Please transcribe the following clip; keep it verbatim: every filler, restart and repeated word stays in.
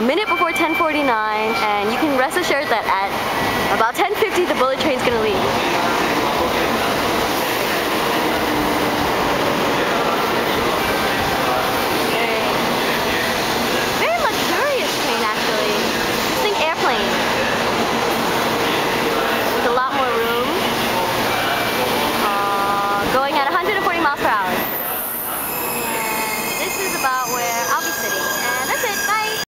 a minute before ten forty-nine, and you can rest assured that at about ten fifty the bullet train's gonna leave.